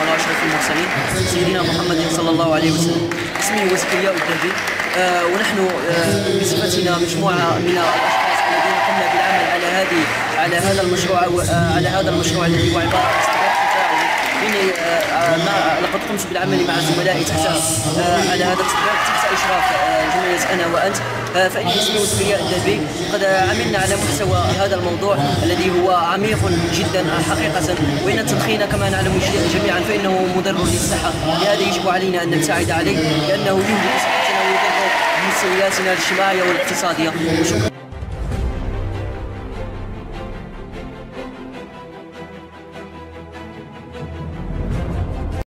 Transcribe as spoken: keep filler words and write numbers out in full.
وعلى اشرف المرسلين سيدنا محمد صلى الله عليه وسلم. اسمي هو زكريا الدربي، آه ونحن آه بصفتنا مجموعه من الاشخاص الذين قمنا بالعمل على هذه على هذا المشروع آه على هذا المشروع الذي هو عباره عن استغاثه تفاعلي. اني آه لقد قمت بالعمل مع زملائي تحت آه على هذا الاستغاثه تحت اشراف آه جمعيه انا وانت. آه فاني اسمي زكريا الدربي. قد عملنا على محتوى هذا الموضوع الذي هو عميق جدا حقيقه، وان التدخين كما نعلم جميعا فانه مضر للصحه، لهذا يجب علينا ان نبتعد عليه لانه يهدر صحتنا ويضر بمستوياتنا الاجتماعيه والاقتصاديه.